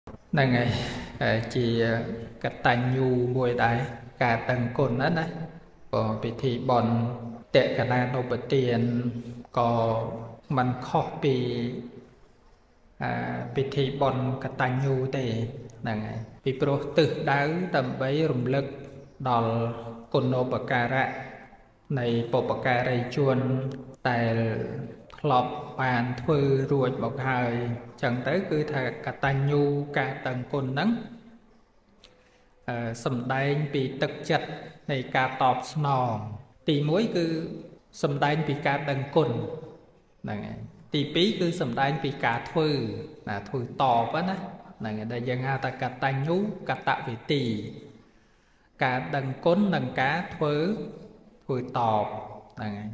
Này chỉ cái tành nhu mùi đáy cả tầng cồn đó đấy có bị thị bọn tệ cả na nộp bật tiền có mình khó bị thị bọn cái tành nhu tệ này bị pro tự đáo tầm bấy rùm lực đòl cồn nộp bật cà rạ này bộ bật cà rây chuôn tại lọp bàn thư ruột bọc hơi chẳng tới cứ thà cả tành nhu cả tầng cồn nắng sầm đai bị tật chặt này cả tọp nòng tì muối cứ sầm đai bị cả tầng cồn này tì pí cứ sầm đai bị cả thư là thư tọp á này đây dân ha ta cả tành nhu cả tạ vị tì cả tầng cồn tầng cá thư thư tọp này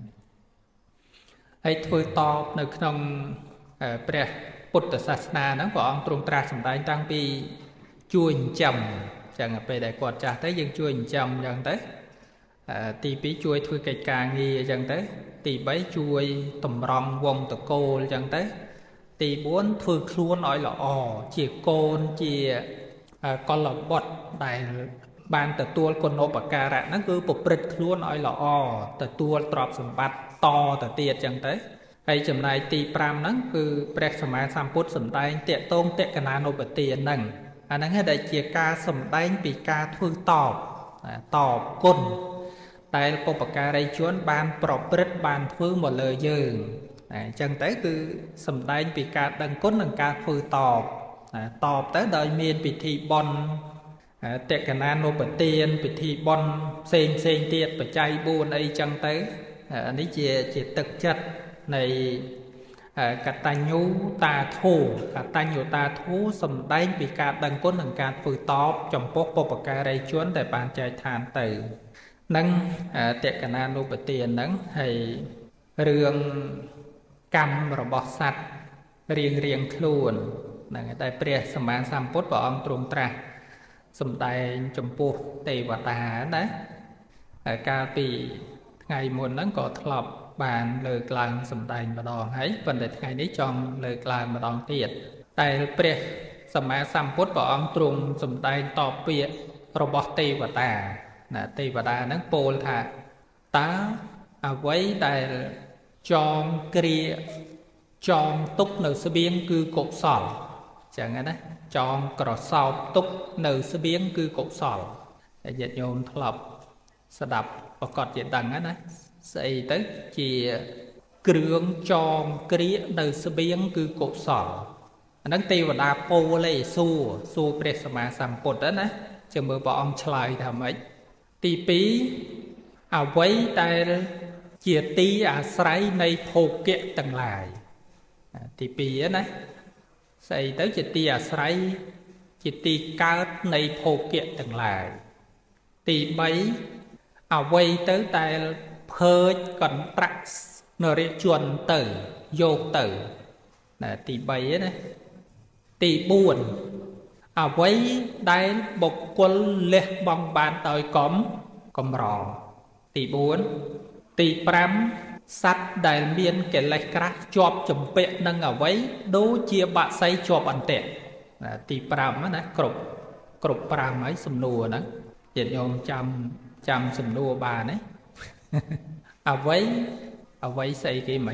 ấy thôi toនៅក្នុងព្រះពុទ្ធសាសនាហ្នឹងព្រះអង្គទ្រង់ត្រាស់សម្ដែងតាំងពីជួយចិញ្ចឹមចឹងពេលដែលគាត់ចាស់ទៅយើងជួយចិញ្ចឹមចឹងទៅទី2ជួយធ្វើកិច្ចការងារចឹងទៅទី3ជួយតម្រង់វងតកូលចឹងទៅទី4ធ្វើខ្លួនឲ្យល្អជាកូនជាកុលបុត្រដែលបានទទួលគុណូបការៈហ្នឹងគឺប្រព្រឹត្តខ្លួនឲ្យល្អទទួលទ្រព្យសម្បត្តិតទៅទៀតចឹងទៅហើយចំណែកទី5ហ្នឹងគឺព្រះសម្មាសម្ពុទ្ធសម្ដែងតេតងតេកណានុបទានហ្នឹងអាហ្នឹងឯងដែលជាការសម្ដែងពីការធ្វើតបគុណតែបុព្វការីជនបានប្រព្រឹត្តបានធ្វើមកលើយើងអញ្ចឹងទៅគឺសម្ដែងពីការដឹងគុណនិងការធ្វើតបទៅដោយមានពិធីបុណ្យតេកណានុបទានពិធីបុណ្យផ្សេងទៀតបច្ច័យ4អីចឹងទៅនេះជាទឹកចិត្តនៃកតញ្ញូតាធោកតញ្ញូតាធោសំដែងពីការដឹងគុណនិងការធ្វើតបចំពោះបុព្វការីជនដែលបានចែកឋានទៅនឹងតេកណានុបទានហ្នឹងហើយរឿងកម្មរបស់សត្វរៀងខ្លួនហ្នឹងតែព្រះសម្មាសម្ពុទ្ធព្រះអង្គទ្រង់ត្រាស់សម្ដែងចំពោះទេវតាណាកាលពីថ្ងៃមុនហ្នឹងក៏ធ្លាប់បានលើកឡើងសម្ដែងម្ដងហើយប៉ុន្តែថ្ងៃនេះចង់លើកឡើងម្ដងទៀតតែព្រះសម្មាសម្ពុទ្ធព្រះអង្គទ្រង់សម្ដែងតបពាក្យរបស់ទេវតាណាទេវតាហ្នឹងពោលថាតើអ្វីដែលចងគ្រាចងទុកនៅស្បៀងគឺកុសលចឹងណាចងក្រសោបទុកនៅស្បៀងគឺកុសលតែញាតិញោមធ្លាប់ស្ដាប់ប្រកបជាដឹងណាស្អីទៅជាគ្រឿងចងគ្រានៅស្បៀងគឺកុសលអាហ្នឹងទេវតាពោលឯសួរព្រះសម្មាសម្ពុទ្ធណាចាំមើលព្រះអង្គឆ្លើយថាម៉េចទី2អ្វីដែលជាទីអាស្រ័យនៃភោគៈទាំងឡាយទី2ណាស្អីទៅជាទីអាស្រ័យជាទីកើតនៃភោគៈទាំងឡាយទី3អ្វីទៅដែលភើចកន្ត្រាក់នរជនទៅយកទៅណាទី3ណាទី4អ្វីដែលបុគ្គលលះបង់បានដោយកំរទី4ទី5សត្វដែលមានកិលេសក្រាស់ជាប់ជំពាក់នឹងអ្វីដូចជាបាក់សៃជាប់អន្ទាក់ទី5ណាគ្រប់5ហើយសំណួរហ្នឹងញាតិញោមចាំសំណួរបានទេអ្វីស្អីគេមិញ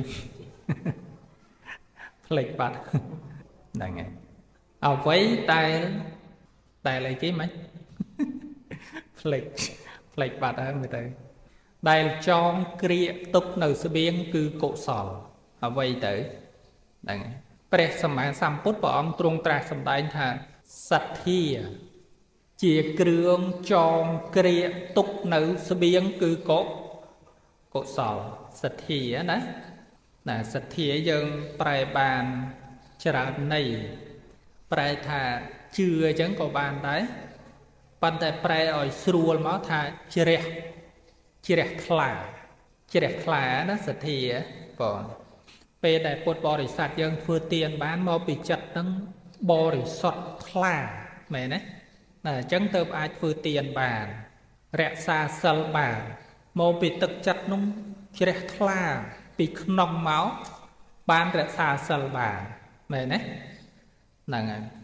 ផ្លេចបាត់ហ្នឹងហើយអ្វីដែលអីគេមិញផ្លេចបាត់ហើយមើលទៅដែលចងគ្រាទុកនៅស្បៀងគឺកុសលអ្វីទៅហ្នឹងហើយព្រះសម្មាសម្ពុទ្ធព្រះអង្គទ្រង់ត្រាស់សម្ដែងថាសទ្ធាជាគ្រឿងចងគ្រាទុកនៅស្បៀងគឺកុសលសទ្ធាណាសទ្ធាយើងប្រែបានច្រើនន័យប្រែថាជឿអញ្ចឹងក៏បានដែរប៉ុន្តែប្រែឲ្យស្រួលមកថាជ្រះថ្លាណាសទ្ធាបងពេលដែលពុទ្ធបរិស័ទយើងធ្វើទានបានមកពីចិត្តហ្នឹងបរិសុទ្ធថ្លាមែនទេអញ្ចឹងទើបអាចធ្វើទានបានរក្សាសិលបានមកពីទឹកចិត្តនោះជ្រះថ្លាពីក្នុងមកបានរក្សាសិលបានមែនទេហ្នឹងហើយ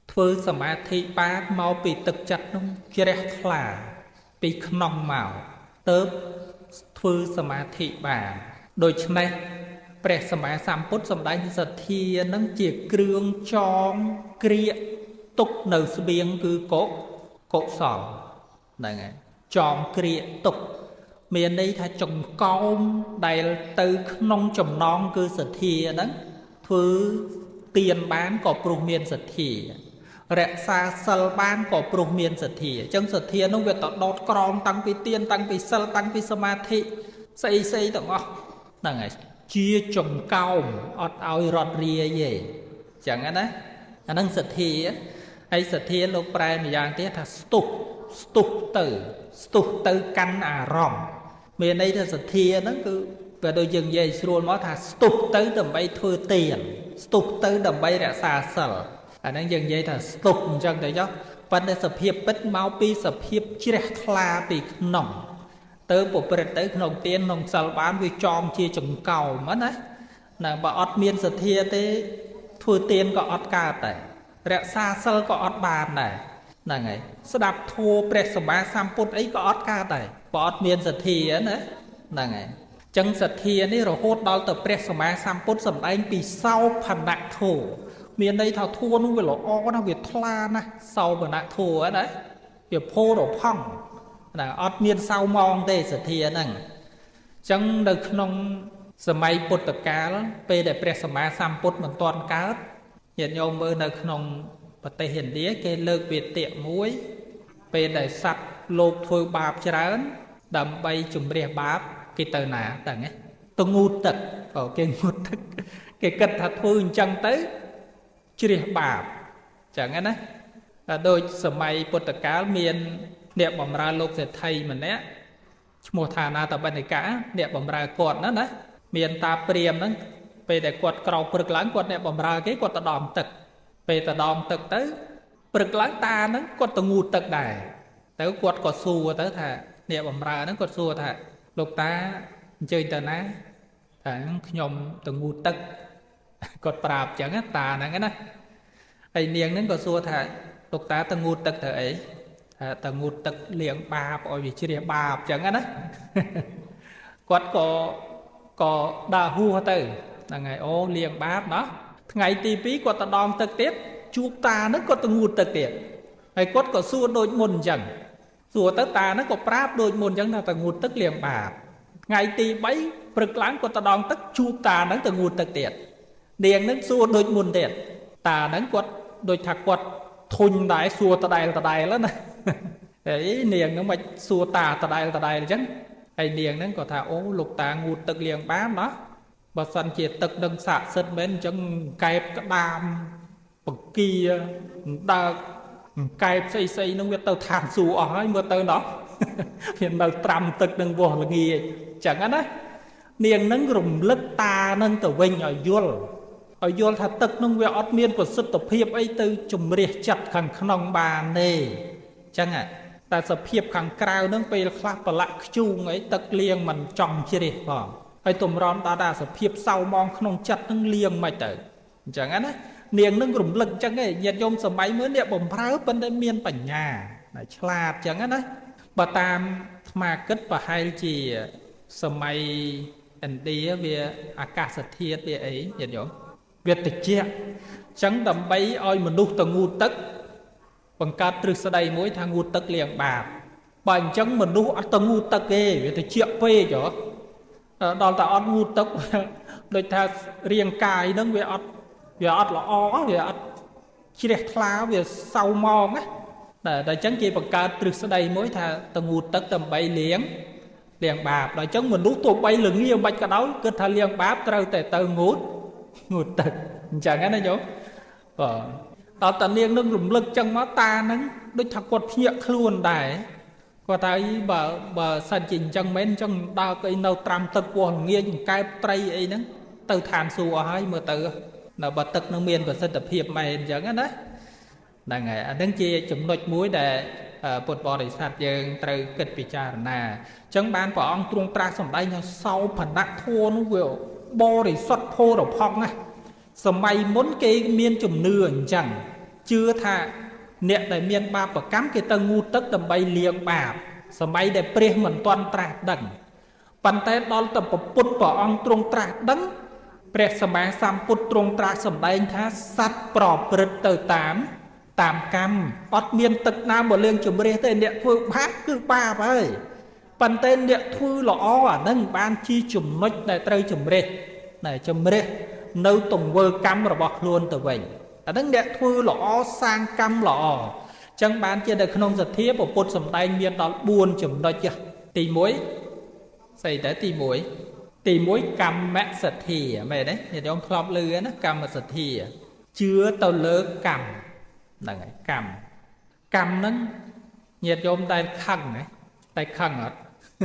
ធ្វើសមាធិបានមកពីទឹកចិត្តនោះជ្រះថ្លាពីក្នុងមកទៅធ្វើសមាធិបានដូច្នេះព្រះសម្មាសម្ពុទ្ធសម្ដែងសទ្ធានឹងជាគ្រឿងចងគ្រាកទុកនៅស្បៀងគឺកុសលហ្នឹងហើយចងគ្រាកទុកមានន័យថាចង្កោមដែលទៅក្នុងចំណងគឺសទ្ធាហ្នឹងធ្វើទានបានក៏ព្រោះមានសទ្ធារក្សាសិលបានក៏ព្រោះមានសទ្ធាអញ្ចឹងសទ្ធានោះវាទៅដោតក្រមតាំងពីទានតាំងពីសិលតាំងពីសមាធិស្អីទាំងអស់ហ្នឹងហើយជាចង្កោមអត់ឲ្យរត់រាយទេអញ្ចឹងណាអាហ្នឹងសទ្ធាហើយសទ្ធាលោកប្រែម្យ៉ាងទៀតថាស្ទុះទៅកាន់អារម្មណ៍មានន័យថាសទ្ធាហ្នឹងគឺបើដូចយើងនិយាយស្រួលមកថាស្ទុះទៅដើម្បីធ្វើទានស្ទុះទៅដើម្បីរក្សាសិលអាហ្នឹងយើងនិយាយថាស្ទុះអញ្ចឹងទៅចុះប៉ុន្តែសភាពពិតមកពីសភាពជ្រះថ្លាពីក្នុងទៅប្រព្រឹត្តទៅក្នុងទានក្នុងសិលបានវាចងជាចង្កោមណាបើអត់មានសទ្ធាទេធ្វើទានក៏អត់កើតដែររក្សាសិលក៏អត់បានដែរហ្នឹងហើយស្ដាប់ធម៌ព្រះសម្មាសម្ពុទ្ធអីក៏អត់កើតដែរបើអត់មានសទ្ធាណាហ្នឹងហើយចឹងសទ្ធានេះរហូតដល់ទៅព្រះសម្មាសម្ពុទ្ធសម្ដែងពីសោភណធម៌មានន័យថាធម៌នោះវាល្អណាស់វាថ្លាណាស់សោភណធម៌ណាវាផូរផង់ណាអត់មានសៅមងទេសទ្ធាហ្នឹងចឹងនៅក្នុងសម័យពុទ្ធកាលពេលដែលព្រះសម្មាសម្ពុទ្ធមិនទាន់កើតញាតិញោមមើលនៅក្នុងប្រទេសឥណ្ឌាគេលើកវាទៈមួយពេលដែលសត្វលោកធ្វើបាបច្រើនដើម្បីជំរះបាបគេទៅណាតើហ្នឹងទៅងូតទឹកគេងូតទឹកគេគិតថាធ្វើអញ្ចឹងទៅជ្រះបាបចឹងណាដូចសម័យពុទ្ធកាលមានអ្នកបម្រើលោកសេដ្ឋីម្នាក់ឈ្មោះថាណាតបនិកាអ្នកបម្រើគាត់ណាមានតាព្រាមហ្នឹងពេលដែលគាត់ក្រោកព្រឹកឡើងគាត់អ្នកបម្រើគេគាត់ទៅដងទឹកពេលទៅដងទឹកទៅព្រឹកឡើងតាហ្នឹងគាត់ទៅងូតទឹកដែរទៅគាត់ក៏សួរទៅថាអ្នកបម្រើហ្នឹងគាត់សួរថាលោកតាអញ្ជើញទៅណាថាខ្ញុំទៅងូតទឹកគាត់ប្រាប់អញ្ចឹងតាហ្នឹងណាហើយនាងហ្នឹងក៏សួរថាលោកតាទៅងូតទឹកទៅអីថាទៅងូតទឹកលាងបាបឲ្យវាជ្រះបាបអញ្ចឹងណាគាត់ក៏ដើរហួសទៅហ្នឹងហើយអូលាងបាបណោះថ្ងៃទី2គាត់ទៅដងទឹកទៀតជួបតាហ្នឹងគាត់ទៅងូតទឹកទៀតហើយគាត់ក៏សួរដូចមុនអញ្ចឹងសួរទៅតាហ្នឹងក៏ប្រាប់ដូចមុនអញ្ចឹងថាទៅងូតទឹកលាងបាបថ្ងៃទី3ព្រឹកឡើងគាត់ទៅដងទឹកជួបតាហ្នឹងទៅងូតទឹកទៀតនាងហ្នឹងសួរដូចមុនទៀតតាហ្នឹងគាត់ដូចថាគាត់ធុញដែរសួរដដែលណាហើយនាងហ្នឹងមិនសួរតាដដែលអញ្ចឹងហើយនាងហ្នឹងក៏ថាអូលោកតាងូតទឹកលាងបាបណោះបើសិនជាទឹកនឹងស័ក្តិសិទ្ធមែនអញ្ចឹងកែបក្តាមបង្គៀដើកកែបស្អីហ្នឹងវាទៅឋានសួគ៌អស់ហើយមើលទៅណោះវានៅត្រាំទឹកនឹងវោះល្ងាចអញ្ចឹងណានាងហ្នឹងរំលឹកតាហ្នឹងទៅវិញឲ្យយល់ថាទឹកហ្នឹងវាអត់មានប្រសិទ្ធភាពអីទៅជំរះចិត្តខាងក្នុងបានទេអញ្ចឹងតែសភាពខាងក្រៅហ្នឹងពេលខ្លះប្រឡាក់ខ្ជូងអីទឹកលាងមិនចង់ជ្រះផងហើយតម្រាំដល់សភាពសៅមងក្នុងចិត្តហ្នឹងលាងមិនទៅអញ្ចឹងណានាងហ្នឹងរំលឹកអញ្ចឹងឯងញាតិញោមសម័យមើលអ្នកបំរើប៉ុន្តែមានបញ្ញាឆ្លាតអញ្ចឹងណាបើតាមអាត្មាគិតប្រហែលជាសម័យឥណ្ឌាវាអាកាសធាតុវាអីញាតិញោមវាតិចអញ្ចឹងដើម្បីឲ្យមនុស្សទៅងូតទឹកបង្កើតទ្រឹស្ដីមួយថាងូតទឹកលាងបាបបើអញ្ចឹងមនុស្សអត់ទៅងូតទឹកទេវាតិចពេកហ៎ដល់តែអត់ងូតទឹកដូចថារាងកាយហ្នឹងវាអត់ល្អវាអត់ជ្រះថ្លាវាសៅមងណាតែអញ្ចឹងគេបង្កើតទ្រឹស្ដីមួយថាទៅងូតទឹកដើម្បីលាងបាបដល់អញ្ចឹងមនុស្សទោះបីល្ងាមិនបាច់ក៏ដោយគិតថាលាងបាបត្រូវតែទៅងូតទឹកអញ្ចឹងណាញោមបាទដល់តានាងនឹងរំលឹកចឹងមកតាហ្នឹងដូចថាគាត់ភ្ញាក់ខ្លួនដែរគាត់ថាបើសិនជាអញ្ចឹងមែនអញ្ចឹងដើរទៅនៅត្រាំទឹកពោះល្ងាចកែបត្រីអីហ្នឹងទៅឋានសួគ៌អស់ហើយមើលទៅនៅបើទឹកនឹងមានប្រសិទ្ធភាពមែនអញ្ចឹងណាហ្នឹងហើយអាហ្នឹងជាចំណុចមួយដែលពុទ្ធបរិស័ទយើងត្រូវគិតពិចារណាអញ្ចឹងបានព្រះអង្គទ្រង់ត្រាស់សម្ដែងថាសោភណធម៌នោះវាបរិសុទ្ធផូរផង់ណាសម័យមុនគេមានជំនឿអញ្ចឹង chưa thà nè đại miền ba bậc cắm cái tầng ngu tức đầm bay liệng bạp sớm bay để pre mình toàn trạc đằng bàn tay đo tập bút bỏ ông trung trạc đằng pre sớm bay sam bút trung trạc sớm bay thá sát bỏ bật từ tám cam ót miền tức nam một liên chùm rê tên địa phương bác cứ ba vậy bàn tên địa thư lõ à nâng ban chi chùm nách đại tây chùm rê này chùm rê nâu tùng vơ cam rồi bọc luôn từ vậy à nâng địa thư lõ sang cam lõ chẳng bán chia được không giật thiết của bột sầm tay miền đó buồn chùm đó chưa tì muối xây tới tì muối cam mẹ sật thì mày đấy thì ông khom lư nó cam mà sật thì chưa tao lỡ cam là ngày cam nó nhiệt cho ông tay khăn ở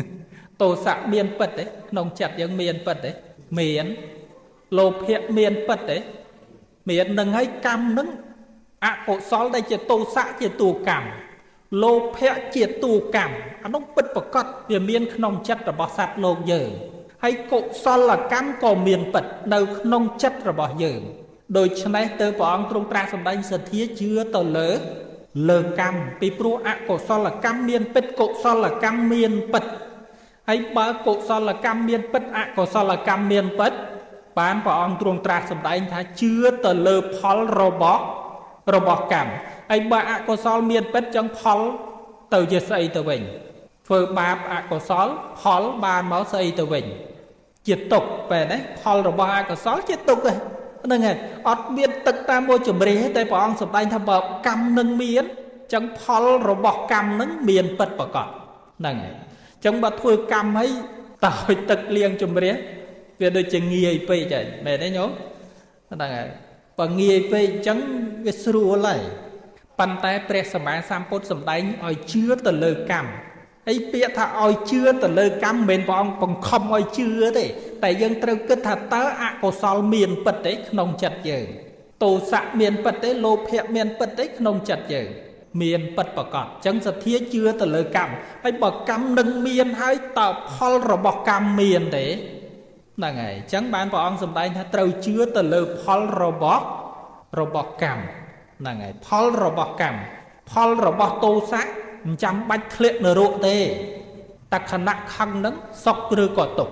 tổ xã miền bật đấy nông chặt giống miền bật đấy miền lộp hiện miền bật đấy miền nâng hay cam nâng cổ xóa đây chỉ tổ xã chỉ tù cam lộp hiện chỉ tù cam nó bật vào cọt vì miền nông chặt là bỏ sạt lộp giờ hay cổ xóa là cam có miền bật đâu nông chặt là bỏ giờ đôi chân này từ bỏ ông trung tra xong đánh sơ thiết chưa tờ lơ cam vì pro cổ xóa là cam miền bật cổ xóa là cam miền bật hay ba cổ xóa là cam miền bật cổ xóa là cam miền bật bán bỏ ông trung tra xong đánh thá chưa tờ lơ phó robot cam hay ba cổ xóa miền bật chẳng phó từ giờ xây từ bình phơ ba cổ xóa phó ba máu xây từ bình chiết tục về đấy phó robot cổ xóa chiết tục rồi nâng này ọt miền tất ta môi chùm rê tại bỏ ông sập tay thầm bờ cam nâng miền chẳng phol rồi bỏ cam nâng miền bật bỏ cọt nâng này chẳng bật thôi cam ấy tạo tất liêng chùm rê về đôi chân nghề pê chạy mẹ đấy nhớ nâng này và nghề pê chẳng về sưu lại bàn tay pre sầm án sam pốt sầm đánh oi chưa từ lời cam ấy bịa thà oi chưa từ lời cam miền bỏ ông bằng không oi chưa thế tại dân trâu kết thật tớ cổ xóa miền bật đấy không chặt giờ tổ xã miền bật đấy lô phẹ miền bật đấy không chặt giờ miền bật bỏ cọt chẳng giật thiết chưa từ lời cam hay bỏ cam nâng miền hay tạo phol rồi bỏ cam miền đấy là ngày chẳng bán bỏ ông dùm đây trâu chưa từ lời phol rồi bỏ cam là ngày phol rồi bỏ tổ xã chăm bách liệt nở rộ tê ta khăn nặng khăn nâng sọc rư cỏ tục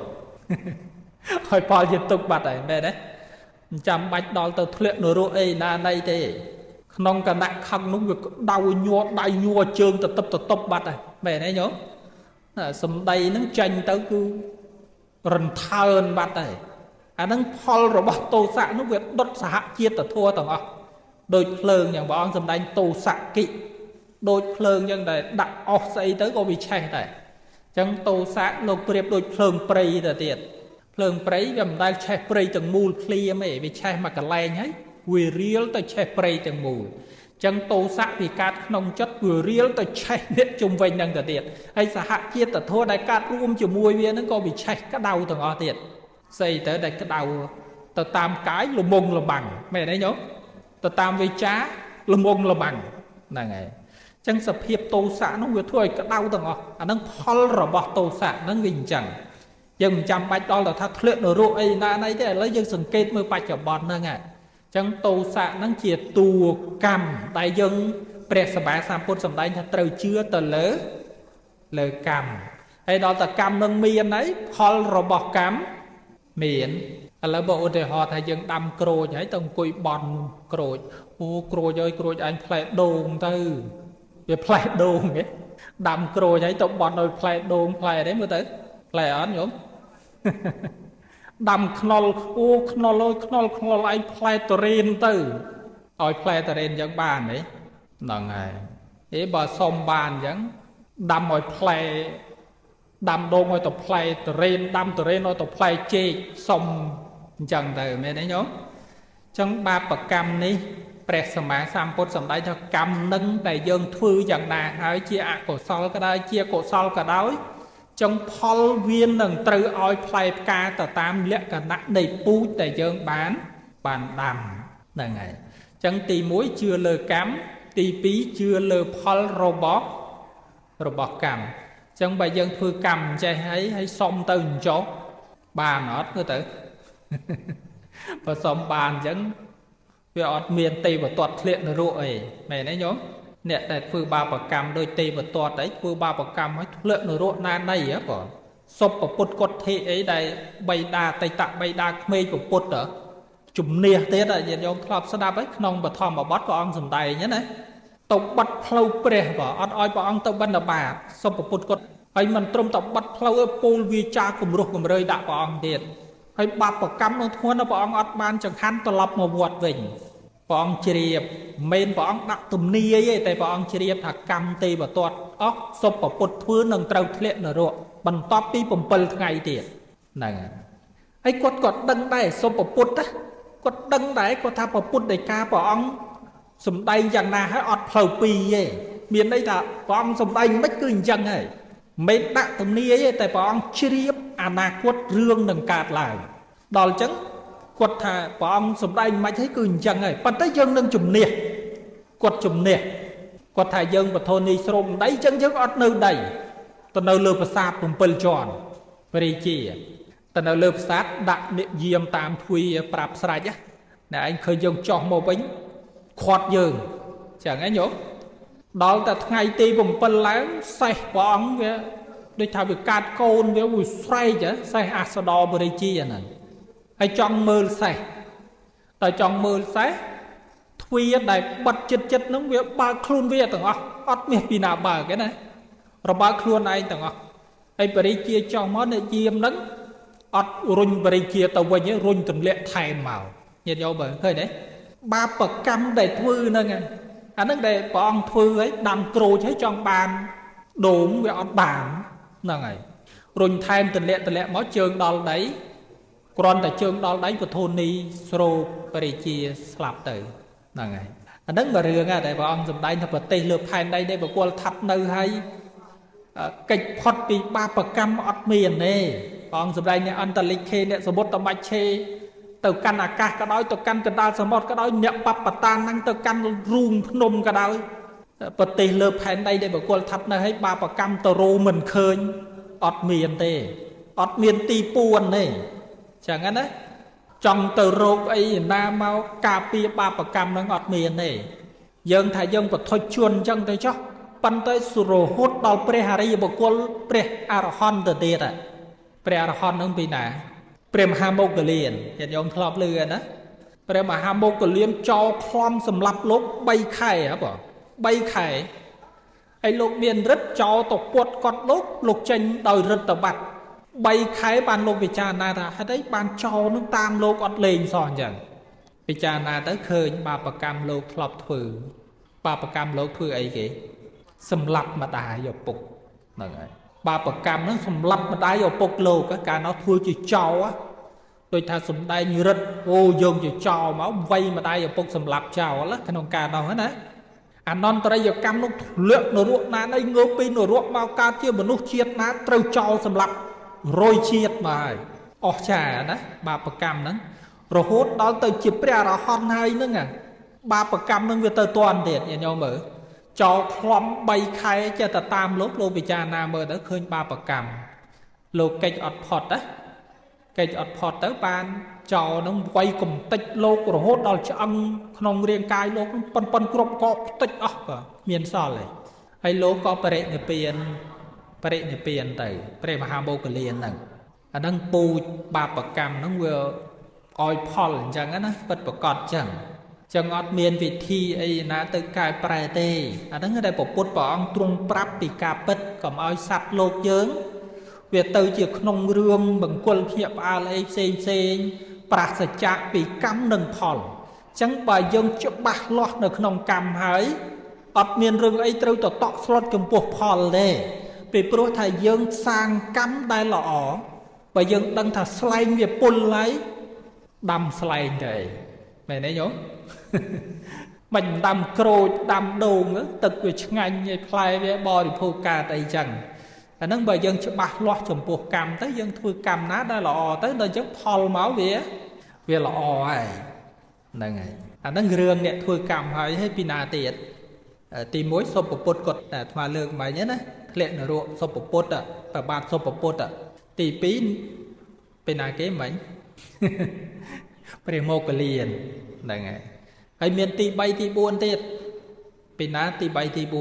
hỏi phò diệt tục bạch này đây đấy chăm bách đó tao thuyết nửa rô ấy là này thế không cả nặng khăn nó việc đau nhua chương tập bạch này mẹ này nhớ sầm đây nó tranh tới cứ rần thơn bạch này nó phol rồi bỏ tô xạ nó việc đốt xạ chiết là thua tầng đôi phườngอย่างbọn sầm đây tô xạ kỵ đôi phường nhưng này đặt off xây tới có bị chạy này chẳng tô xạ lục riệp đôi phường prey là tiền phường prey vì mình đang chạy prey từng mùi khlia mấy vì chạy mà cả lành ấy vì riêng tới chạy prey từng mùi chẳng tô xạ vì cát nông chất vừa riêng tới chạy biết chung vinh đang là tiền hay xã hạ chia tật thua đại cát rùm cho mùi viên nó có bị chạy cái đau từng ở tiền xây tới đây cái đau tờ tam cái là mông là bằng mẹ đấy nhớ tờ tam với trá là mông là bằng là ngày chẳng sập hiệp tô xạ nó vừa thôi cái đau từng ở nó phol rồi bỏ tô xạ nó bình chẳng dân chăm bạch đó là thắt luyện ở rô ấy là này thế lấy dân sừng kết mới bạch ở bọn nâng ạ chẳng tô xạ nó chỉ tù cam đại dân bè sả bá xàm bốt sầm đánh trâu chưa tờ lỡ cam hay đó là cam nâng miền ấy phol rồi bỏ cam miền là bộ để họ thay dân đâm crồi ấy tông cùi bòn crồi ô crồi ơi crồi anh phải đồn tư về phải đồn ấy đâm crồi ấy tông bòn rồi phải đồn phải đấy mới tới phải ăn nhổm đâm knoll ô knoll anh phải tren tư ôi phải tren dân bàn đấy là ngày ấy bà xôm bàn dân đâm ôi phải đâm đồn ôi tập phải tren đâm tren ôi tập phải chê xôm chẳng từ mẹ đấy nhớ trong ba bậc cam ní bẹt sầm má sam bốt sầm đáy cho cam nâng đại dương thư chẳng nà hỏi chia cổ sol cái đây chia cổ sol cả đói trong phol viên nâng từ oi play ca tờ tam lệ cả nặng đầy pu đại dương bán bàn đầm là ngày chẳng tì muối chưa lơ cắm tì pí chưa lơ phol robot cam trong bài dân thư cầm chạy hay xong từng chỗ bà nó cứ tử và xong bàn chẳng វាអត់មានទេវទត្តធ្លាក់នរកអីមែនទេញោមអ្នកដែលធ្វើបាបកម្មដោយទេវទត្តអីធ្វើបាបកម្មឲ្យធ្លាក់នរកណាណីហ៎បងសុបពុទ្ធកុដធិអីដែលបៃតាតៃតបៃតាក្មេងពុទ្ធជំនះទៀតញាតិញោមធ្លាប់ស្ដាប់ហើយក្នុងបឋមបទព្រះអង្គសម្ដែងណាទៅបាត់ផ្លូវព្រះបងអត់ឲ្យព្រះអង្គទៅបិណ្ឌបាតសុបពុទ្ធកុដហើយមិនត្រឹមតែបាត់ផ្លូវពូលវាចាគំរោះគំរើយដាក់ព្រះអង្គទៀតហើយបាបកម្មនោះធ្ងន់ណាស់ព្រះអង្គអត់បានចង្ហាន់ត្រឡប់មកវត្តវិញព្រះអង្គជ្រាបមិនព្រះអង្គដាក់ទំនាយទេតែព្រះអង្គជ្រាបថាកម្មទេវទត្តអស់សុបពុទ្ធធ្វើនឹងត្រូវធ្លាក់នរកបន្ទាប់ពី7ថ្ងៃទៀតហ្នឹងហើយគាត់ដឹងដែរសុបពុទ្ធគាត់ដឹងដែរគាត់ថាពុទ្ធដីកាព្រះអង្គសំដែងយ៉ាងណាហើយអត់ផ្លូវពីរទេមានន័យថាព្រះអង្គសំដែងមិនគឺអញ្ចឹងហើយមិនដាក់ទំនាយទេតែព្រះអង្គជ្រាបអនាគតរឿងនឹងកើតឡើងដល់អញ្ចឹងគាត់ថាព្រះអង្គសំដែងមិនហើយគឺអញ្ចឹងហើយប៉ុន្តែយើងនឹងជំនះគាត់ជំនះគាត់ថាយើងបធនីស្រោមដីអញ្ចឹងយើងអត់នៅដីទៅនៅលើប្រាសាទ7ជាន់ព្រះរាជាទៅនៅលើប្រាសាទដាក់និយាមតាមទ្វីប្រាប់ស្រេចណាឯងឃើញយើងចោះមកវិញខាត់យើងចឹងឯងញោមដល់តែថ្ងៃទី7ឡើងសេះព្រះអង្គវាដូចថាវាកាត់កូនវាស្រែកសេះអាសដរបរិជាហ្នឹងហើយចង់មើលសេះតែចង់មើលសេះទ្វាដែលបិទចិត្តហ្នឹងវាបើកខ្លួនវាទាំងអស់អត់មានពីណាបើកទេណារបើកខ្លួនឯងទាំងអស់ហើយបរិជាចង់មកអ្នកយាមហ្នឹងអត់រុញបរិជាទៅវិញទេរុញទម្លាក់ថែមមកញាតិញោមមើលឃើញទេបាបកម្មដែលធ្វើហ្នឹងអាហ្នឹងដែលព្រះអង្គធ្វើឲ្យដាំក្រូចឲ្យចង់បានដូងវាអត់បានហ្នឹងហើយរុញថែមទម្លាក់មកជើងដល់ដីគ្រាន់តែជើងដល់ដៃពធនីស្រោបបរិជាស្លាប់ទៅហ្នឹងហើយអាហ្នឹងមួយរឿងដែលព្រះអង្គសម្ដែងថាប្រទេសលើផែនដីដែលបកុលថាប់នៅហើយកិច្ចផុតពីបាបកម្មអត់មានទេព្រះអង្គសម្ដែងអ្នកអន្តលិខេអ្នកសមុទ្រតមច្ឆេទៅកាន់អាកាសក៏ដោយទៅកាន់កណ្ដាលសមុទ្រក៏ដោយអ្នកបបតានហ្នឹងទៅកាន់រូងភ្នំក៏ដោយប្រទេសលើផែនដីដែលបកុលថាប់នៅហើយបាបកម្មទៅរោមិនឃើញអត់មានទេអត់មានទីពួនទេចឹងណាចង់ទៅរោគអីណាមកការពារបាបកម្មហ្នឹងអត់មានទេយើងថាយើងបធុជនចឹងទៅចុះប៉ុន្តែសុរហូតដល់ព្រះអរិយបុគ្គលព្រះអរហន្តទៅទៀតព្រះអរហន្តហ្នឹងពីណាព្រះមហាមោគលានញាតិញោមធ្លាប់ឮណាព្រះមហាមោគលានចោលខ្លំសម្លាប់លោក3ខែហ៎បង3ខែហើយលោកមានរិទ្ធចោលទៅពុតគាត់លោកចេញដោយរិទ្ធបត្តិ3ខែបានលោកពិចារណាថាហេតុអីបានចោលនឹងតាមលោកអត់លេងសោះអញ្ចឹងពិចារណាទៅឃើញបាបកម្មលោកធ្លាប់ធ្វើបាបកម្មលោកធ្វើអីគេសម្លាប់ម្ដាយឪពុកហ្នឹងហើយបាបកម្មហ្នឹងសម្លាប់ម្ដាយឪពុកលោកកាលនោះធ្វើជាចោលដូចថាសំដែងរិទ្ធអូយើងជាចោលមកវ័យម្ដាយឪពុកសម្លាប់ចោលក្នុងកាលនោះណាអនន្តរិយកម្មនោះធ្លាក់នរកណាណីងើបពីនរកមកកើតជាមនុស្សជាតិណាត្រូវចោលសម្លាប់100ជាតិមកហើយអស់ចាណាបាបកម្មហ្នឹងរហូតដល់ទៅជាព្រះអរហន្តហើយហ្នឹងបាបកម្មហ្នឹងវាទៅតន់ទៀតញោមមើលចោលខ្លំ3ខែចេះតែតាមលោកពិចារណាមើលទៅឃើញបាបកម្មលោកកិច្ចអត់ផុតណាកិច្ចអត់ផុតទៅបានចោលហ្នឹងវាយកំតិចលោករហូតដល់ឆ្អឹងក្នុងរាងកាយលោកប៉ុនគ្រប់កកផ្តិចអស់ក៏មានសល់ហើយលោកក៏បរិនិព្វានទៅព្រះមហាមោគលានហ្នឹងអាហ្នឹងពូជបាបកម្មហ្នឹងវាឲ្យផលអញ្ចឹងណាពិតប្រកបអញ្ចឹងអត់មានវិធីអីណាទៅកែប្រែទេអាហ្នឹងដែលពុទ្ធព្រះអង្គទ្រង់ប្រាប់ពីការពិតកុំឲ្យសត្វលោកយើងវាទៅជាក្នុងរឿងបង្គោលភ្ញាក់ផ្អើលអីផ្សេងប្រាសចាកពីកម្មនិងផលអញ្ចឹងបើយើងច្បាស់លាស់នៅក្នុងកម្មហើយអត់មានរឿងអីត្រូវតក់ស្លុតចំពោះផលទេពីព្រោះថាយើងសាងកម្មដែលល្អបើយើងដឹងថាស្លែងវាពុលហើយដាំស្លែងទៅមែនទេញោមមិនដាំក្រូចដាំដូងទឹកវាឆ្ងាញ់ហើយផ្លែវាបរិភោគកើតអីចឹងអាហ្នឹងបើយើងច្បាស់លាស់ចំពោះកម្មទៅយើងធ្វើកម្មណាដែលល្អទៅដល់អញ្ចឹងផលមកវាល្អហើយហ្នឹងហើយអាហ្នឹងរឿងអ្នកធ្វើកម្មហើយពីណាទៀតទី1សុបពុទ្ធគាត់តែអាត្មាលើកមិញណាធ្លាក់នរកសុបពុទ្ធប្របាទសុបពុទ្ធទី2ពីណាគេមិញព្រះមោគលានហ្នឹងហើយហើយមានទី3ទី4ទៀតពីណាទី3ទី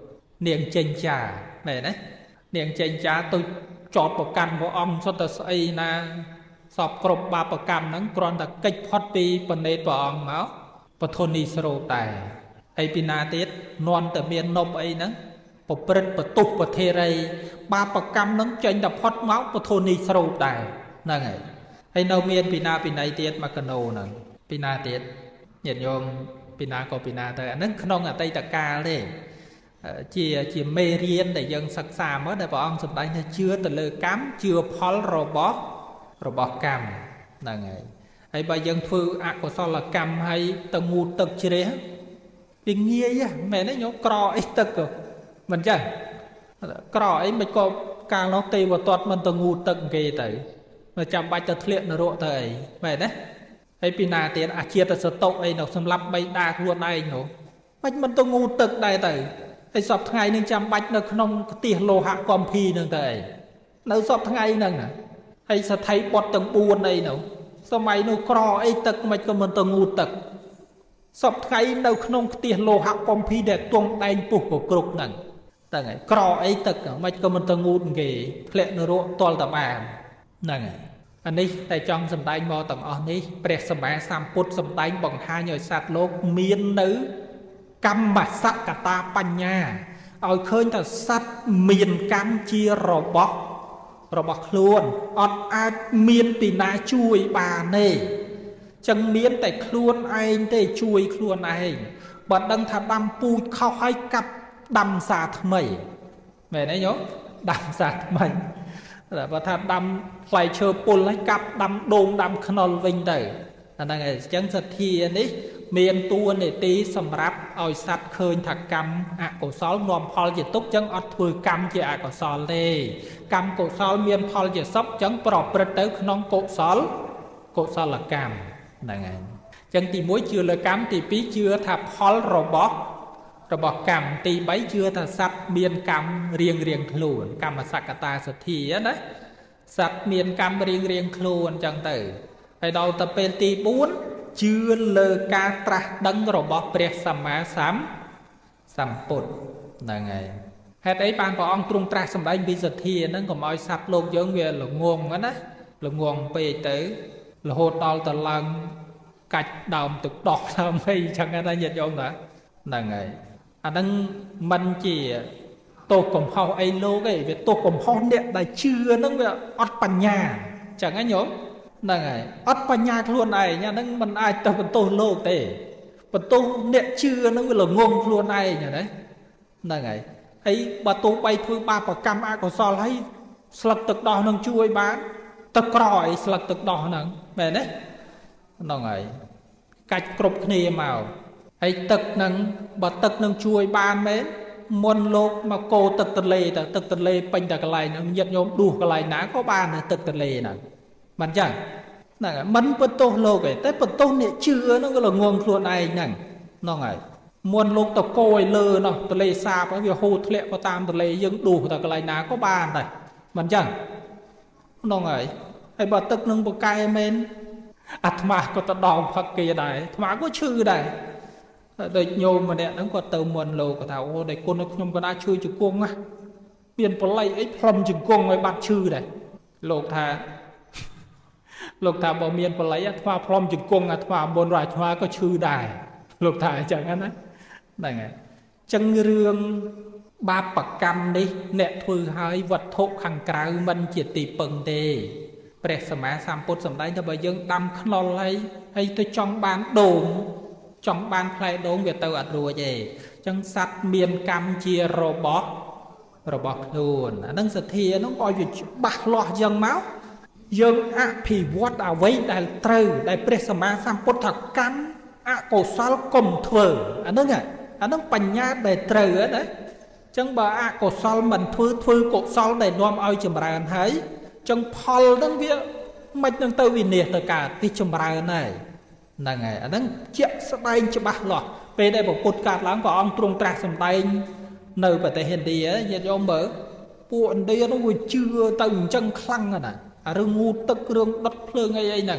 4នាងចេញចាមែនទេនាងចេញចាទៅចោតប្រកាន់ព្រះអង្គសុទ្ធតែស្អីណាសពគ្រប់បាបកម្មហ្នឹងគ្រាន់តែកិច្ចផុតពីបណេតព្រះអង្គមកពធនីស្រូបដែរហើយពីណាទៀតនន់តែមាននប់អីហ្នឹងប្រព្រឹត្តបទុះប្រធេរីបាបកម្មហ្នឹងចេញតែផុតមកពធនីស្រូបដែរហ្នឹងហើយនៅមានពីណាពីណីទៀតមកកណូហ្នឹងពីណាទៀតញាតិញោមពីណាក៏ពីណាទៅអាហ្នឹងក្នុងអតីតកាលទេជាមេរៀនដែលយើងសិក្សាមកដែលព្រះអង្គសម្ដែងថាជឿទៅលើកម្មជឿផលរបស់កម្មហ្នឹងហើយបើយើងធ្វើអកុសលកម្មហើយទៅងូតទឹកជ្រះវាងាយមែនទេញោមក្រអីទឹកក៏មិនចឹងក្រអីមិនក៏កាលនោះទេវទត្តមិនទៅងូតទឹកគេទៅមិនចាំបាច់ទៅធ្លាក់នរកទៅអីមែនទេហើយពីណាទៀតអាជាតិសតុអីនោះសម្រាប់បៃតាខ្លួនឯងនោះមិនទៅងូតទឹកដែរទៅហើយសពថ្ងៃនឹងចាំបាច់នៅក្នុងខ្ទះលោហៈកំភីនឹងទៅអីនៅសពថ្ងៃហ្នឹងហើយសថៃបុតទាំង4អីនោះសម័យនោះក្រអីទឹកមិនក៏មិនទៅងូតទឹកសពថ្ងៃនៅក្នុងខ្ទះលោហៈកំភីដែលទង់ដែងពុះប្រគ្រប់ហ្នឹងហ្នឹងហើយក្រអីទឹកមិនក៏មិនទៅងូតគេធ្លាក់នរកតលតបានហ្នឹងហើយអានេះតែចង់សម្ដែងមកទាំងអស់នេះព្រះសម្មាសម្ពុទ្ធសម្ដែងបង្ហាញឲ្យសត្វលោកមាននៅកម្មសកតាបញ្ញាឲ្យឃើញថាសត្វមានកម្មជារបស់ខ្លួនអត់អាចមានពីណាជួយបានទេចឹងមានតែខ្លួនឯងទេជួយខ្លួនឯងបើដឹងថាដាំពូជខុសហើយកាប់ដាំសាថ្មីមែនទេញោមដាំសាថ្មីតែបើថាដាំផ្លែឈើពុលហើយកាប់ដាំដូងដាំខ្នុរវិញទៅអាហ្នឹងហើយអញ្ចឹងសទ្ធានេះមានតួនាទីសម្រាប់ឲ្យសត្វឃើញថាកម្មអកុសលនាំផលជាទុក្ខចឹងអត់ធ្វើកម្មជាអកុសលទេកម្មកុសលមានផលជាសុខចឹងប្រព្រឹត្តទៅក្នុងកុសលកម្មហ្នឹងហើយចឹងទី1ជឿលើកម្មទី2ជឿថាផលរបស់កម្មទី3ជឿថាសត្វមានកម្មរៀងខ្លួនកម្មសក្តាសទ្ធាណាសត្វមានកម្មរៀងខ្លួនចឹងទៅហើយដល់ទៅពេលទី4ជឿលើការត្រាស់ដឹងរបស់ព្រះសម្មាសម្ពុទ្ធហ្នឹងហើយហេតុអីបានព្រះអង្គទ្រង់ត្រាស់សម្ដែងពីសទ្ធាហ្នឹងកុំឲ្យសត្វលោកយើងវាល្ងងណាល្ងងពេកទៅរហូតដល់ទៅឡើងកាច់ដើមទឹកដោះដើមអីចឹងណាញាតិញោមណាហ្នឹងហើយអាហ្នឹងមិនជាទោសកំហុសអីលោកទេវាទោសកំហុសអ្នកដែលជឿហ្នឹងវាអត់បញ្ញាចឹងណាញោមហ្នឹងហើយអត់បញ្ញាខ្លួនឯងអាហ្នឹងមិនអាចទៅបន្ទោសលោកទេបន្ទោសអ្នកជឿហ្នឹងវាល្ងងខ្លួនឯងណាហ្នឹងហើយហើយបើទោះបីធ្វើបាបកម្មអកុសលហើយស្លឹកទឹកដោះនឹងជួយបានទឹកក្រអីស្លឹកទឹកដោះហ្នឹងមែនទេហ្នឹងហើយកាច់គ្រប់គ្នាមកហើយទឹកហ្នឹងបើទឹកនឹងជួយបានមែនមុនលោកមកកោទឹកទន្លេទៅទឹកទន្លេពេញតែកន្លែងហ្នឹងញាតិញោមដួសកន្លែងណាក៏បានដែរទឹកទន្លេហ្នឹងមិនចឹងហ្នឹងហើយមិនបន្ទោសលោកទេតែបន្ទោសអ្នកជឿហ្នឹងក៏ល្ងងខ្លួនឯងហ្នឹងហ្នឹងហើយមុនលោកតកោឲ្យលើនោះទន្លេសាបវាហូរធ្លាក់ទៅតាមទន្លេយើងដួសតែកន្លែងណាក៏បានដែរមិនចឹងហ្នឹងហើយបើទឹកនឹងបកកែមែនអាត្មាក៏ទៅដងផឹកគេដែរអាត្មាក៏ឈឺដែរដូចញោមម្នាក់ហ្នឹងគាត់ទៅមុនលោកគាត់ថាអូដែលគុណខ្ញុំក៏អាចឈឺជង្គង់ណាមានបល័យអីផ្លុំជង្គង់ឲ្យបាត់ឈឺដែរលោកថាបើមានបល័យអាត្មាផ្លុំជង្គង់អាត្មាមុនរាអាត្មាក៏ឈឺដែរលោកថាអញ្ចឹងណាហ្នឹងហើយចឹងរឿងបាបកម្មនេះអ្នកធ្វើឲ្យវត្ថុខាងក្រៅមិនជាទីពឹងទេព្រះសម្មាសម្ពុទ្ធសម្ដែងថាបើយើងដាំខ្នុរហើយទៅចង់បានដូងចង់បានផ្លែដូងវាទៅអត់រួចទេចឹងសត្វមានកម្មជារបស់ខ្លួនអានឹងសទ្ធានោះឲ្យវាច្បាស់លាស់យ៉ាងមកយើងអភិវឌ្ឍអ្វីដែលត្រូវដែលព្រះសម្មាសម្ពុទ្ធថាកម្មអកុសលកុំធ្វើអានឹងបញ្ញាដែលត្រូវណាចឹងបើអកុសលមិនធ្វើកុសលដែលនាំឲ្យចម្រើនហើយចឹងផលហ្នឹងវាមិននឹងទៅវិនាសទៅកើតទីចម្រើនហើយហ្នឹងហើយអាហ្នឹងជាក់ស្ដែងច្បាស់លាស់ពេលដែលពុទ្ធកើតឡើងព្រះអង្គទ្រង់ត្រាស់សម្ដែងនៅប្រទេសឥណ្ឌាញាតិញោមមើលពួកឥណ្ឌានោះវាជឿទៅអញ្ចឹងខ្លាំងណាស់អារឿងងូតទឹករឿងដុតភ្លើងអីហ្នឹង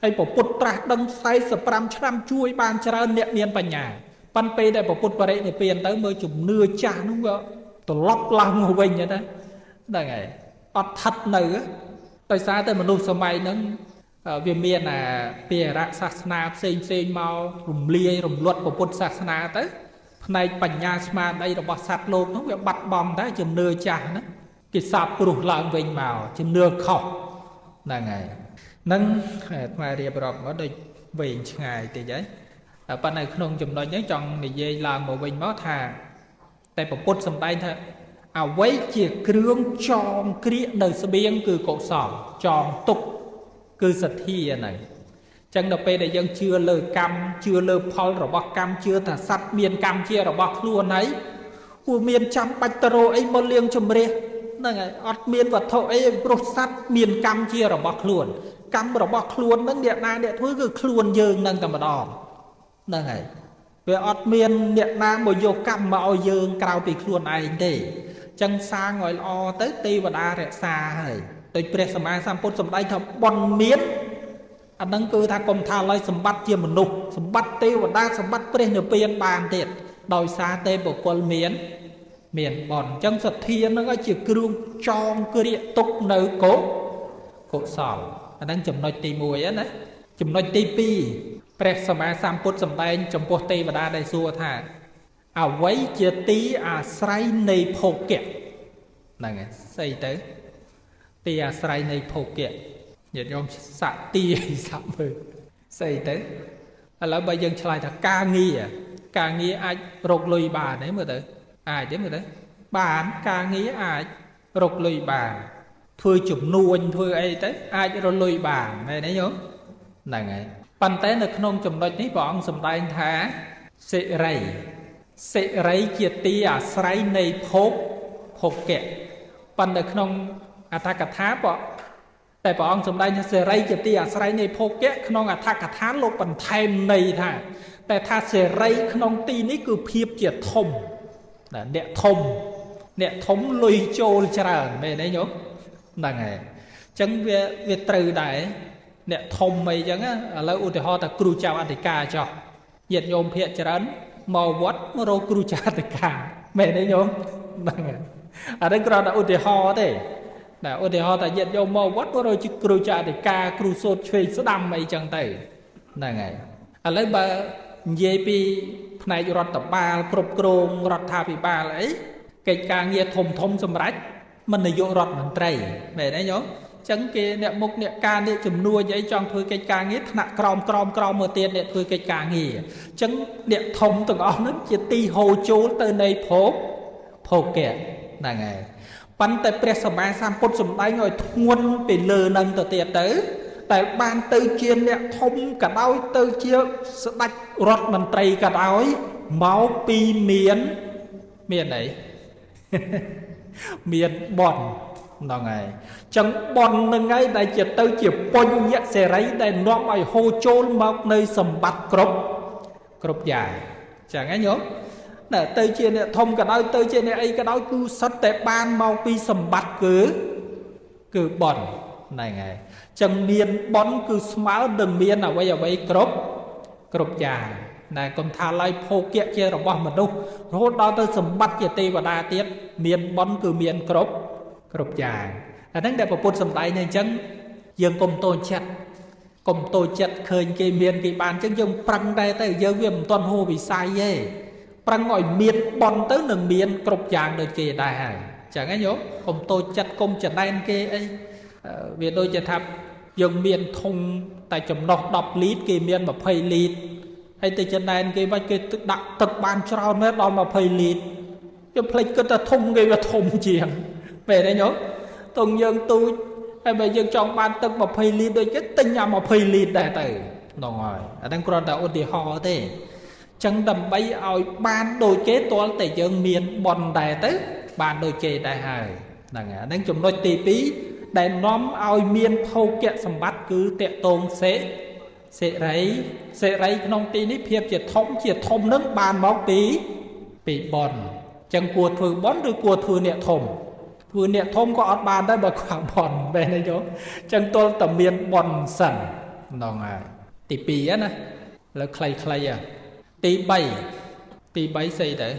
ហើយពពុទ្ធត្រាស់ដឹង45ឆ្នាំជួយបានច្រើនអ្នកមានបញ្ញាប៉ាន់ពេលដែលពពុទ្ធបរិនិព្វានទៅមើលជំនឿចាស់នោះវាត្រឡប់ឡើងមកវិញហ្នឹងហ្នឹងហើយអត់ថិតនៅដោយសារតែមនុស្សសម័យហ្នឹងវាមានពារៈសាសនាផ្សេងមករំលាយរំលត់ពុទ្ធសាសនាទៅផ្នែកបញ្ញាស្មារតីរបស់សត្វលោកនោះវាបាត់បង់តែជំនឿចាស់ហ្នឹងគេសាបព្រោះឡើងវិញមកជំនឿខុសហ្នឹងហើយនឹងអាត្មារៀបរាប់មកដូចវែងឆ្ងាយតិចហើយប៉ុន្តែក្នុងចំណុចនេះចង់និយាយឡើងមកវិញមកថាតែពុទ្ធសម្ដែងថាអ្វីជាគ្រឿងចងក្រៀកនៅស្បៀងគឺកុសលចងទុកគឺសទ្ធាហ្នឹងចឹងដល់ពេលដែលយើងជឿលើកម្មជឿលើផលរបស់កម្មជឿថាសត្វមានកម្មជារបស់ខ្លួនហើយពួកមានចាំបាច់ទៅរកអីមកលៀងជំរះហ្នឹងហើយអត់មានវត្ថុអីព្រោះសត្វមានកម្មជារបស់ខ្លួនកម្មរបស់ខ្លួនហ្នឹងអ្នកណាអ្នកធ្វើគឺខ្លួនយើងហ្នឹងតែម្ដងហ្នឹងហើយវាអត់មានអ្នកណាមកយកកម្មមកឲ្យយើងក្រៅពីខ្លួនឯងទេចឹងសាងឲ្យល្អទៅទេវតារក្សាហើយដោយព្រះសម្មាសម្ពុទ្ធសម្ដែងថាបុណ្យមានអាហ្នឹងគឺថាកុំថាឡើយសម្បត្តិជាមនុស្សសម្បត្តិទេវតាសម្បត្តិព្រះនិព្វានបានទៀតដោយសារតែបុគ្គលមានបុណ្យអញ្ចឹងសទ្ធាហ្នឹងជាគ្រឿងចងក្រៀកទុកនៅកុសលអាហ្នឹងចំណុចទី1ណាចំណុចទី2ព្រះសម្មាសម្ពុទ្ធសម្ដែងចំពោះទេវតាដែលសួរថាអ្វីជាទីអាស្រ័យនៃភោគៈហ្នឹងហើយស្អីទៅទីអាស្រ័យនៃភោគៈញាតិញោមសាក់ទីសាក់មើលស្អីទៅឥឡូវបើយើងឆ្លើយថាការងារអាចរកលុយបានទេមើលទៅអាចទេមើលទៅបានការងារអាចរកលុយបានធ្វើជំនួញធ្វើអីទៅអាចរកលុយបានមែនទេញោមហ្នឹងហើយប៉ុន្តែនៅក្នុងចំណុចនេះព្រះអង្គសម្ដែងថាសិរីជាទីអាស្រ័យនៃភោគៈប៉ុន្តែក្នុងអត្ថកថាតែព្រះអង្គសម្ដែងថាសេរីជាទីអាស្រ័យនៃភោគៈក្នុងអត្ថកថាលោកបន្ថែមន័យថាតែថាសេរីក្នុងទីនេះគឺភាពជាធំអ្នកធំលុយចូលច្រើនមែនទេញោមហ្នឹងហើយអញ្ចឹងវាត្រូវដែរអ្នកធំអីចឹងឥឡូវឧទាហរណ៍ថាគ្រូចៅអធិការចោះញាតិញោមភាគច្រើនមកវត្តមករកគ្រូចៅអធិការមែនទេញោមហ្នឹងហើយអានេះគ្រាន់តែឧទាហរណ៍ទេតែឧទាហរណ៍ថាញាតិញោមមកវត្តមករកគ្រូចៅអធិការគ្រូសូត្រឆ្វេងស្ដាំអីចឹងទៅហ្នឹងហើយឥឡូវបើនិយាយពីផ្នែករដ្ឋបាលគ្រប់គ្រងរដ្ឋាភិបាលអីកិច្ចការងារធំសម្រាប់មិននាយករដ្ឋមន្ត្រីមែនទេញោមចឹងគេអ្នកមុខអ្នកការអ្នកជំនួយអីចង់ធ្វើកិច្ចការងារថ្នាក់ក្រោមមកទៀតអ្នកធ្វើកិច្ចការងារចឹងអ្នកធំទាំងអស់ហ្នឹងជាទីហូរចូលទៅនៃភោគៈហ្នឹងហើយប៉ុន្តែព្រះសម្មាសម្ពុទ្ធសម្ដែងឲ្យធ្ងន់ពីលើនឹងទៅទៀតទៅតែបានទៅជាអ្នកធំក៏ដោយទៅជាស្ដេចរដ្ឋមន្ត្រីក៏ដោយមកពីមានអីមានបន់ហ្នឹងហើយចឹងបន់ហ្នឹងហើយដែលជាទៅជាបញ្ញសេរីដែលនាំឲ្យហូរចូលមកនៅសម្បត្តិគ្រប់យ៉ាងចឹងហ្នឹងញោមទៅជាអ្នកធំក៏ដោយទៅជាអ្នកអីក៏ដោយគឺសុទ្ធតែបានមកពីសម្បត្តិគឺបន់ហ្នឹងហើយចឹងមានបន់គឺស្មើនឹងមានអ្វីគ្រប់យ៉ាងតែកុំថាឡើយភោគៈជារបស់មនុស្សរហូតដល់ទៅសម្បត្តិជាទេវតាទៀតមានបន់គឺមានគ្រប់យ៉ាងអាហ្នឹងដែលពុទ្ធសម្ដែងអញ្ចឹងយើងកុំតូចចិត្តឃើញគេមានគេបានអញ្ចឹងយើងប្រឹងដែរទៅយើងវាមិនទាន់ហួសវិស័យទេប្រឹងឲ្យមានបន់ទៅនឹងមានគ្រប់យ៉ាងដូចគេដែរហើយអញ្ចឹងញោមកុំតូចចិត្តកុំចំណែនគេអីវាដូចជាថាយើងមានធុងតែចំណុះ10លីត្រគេមាន20លីត្រហើយទៅចំណែនគេវិញគេដាក់ទឹកបានច្រើនមែនដល់20លីត្រយើងភ្លេចគិតថាធុងគេវាធំជាងពេលហ្នឹងញោមទងយើងទូចហើយបើយើងចង់បានទឹក20លីត្រដូចគេទិញអា20លីត្រដែរទៅហ្នឹងហើយអាហ្នឹងគ្រាន់តែឧទាហរណ៍ទេចឹងដើម្បីឲ្យបានដូចគេទាល់តែយើងមានបន់ដែរទៅបានដូចគេដែរហើយហ្នឹងហើយអាហ្នឹងចំណុចទី2ដែលនាំឲ្យមានភោគៈសម្បត្តិគឺតេតងសេរីក្នុងទីនេះភាពជាធំនឹងបានមកពីបន់ចឹងគួរធ្វើបន់ឬគួរធ្វើអ្នកធំក៏អត់បានដែរបើខ្វះបន់បែរនេះយោចឹងទល់តែមានបន់សិន nòng tí pi á nè là clay à tí bay xây đấy